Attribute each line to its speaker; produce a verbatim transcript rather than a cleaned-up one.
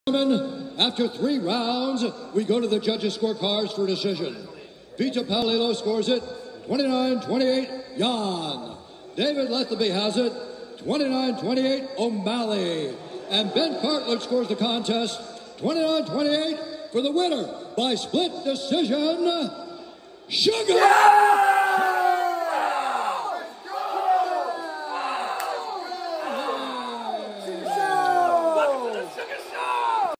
Speaker 1: After three rounds, we go to the judges' scorecards for decision. Petr scores it twenty-nine twenty-eight, Jan. David Lethaby has it twenty-nine twenty-eight, O'Malley. And Ben Cartledge scores the contest twenty-nine twenty-eight for the winner by split decision, Sugar! Yeah!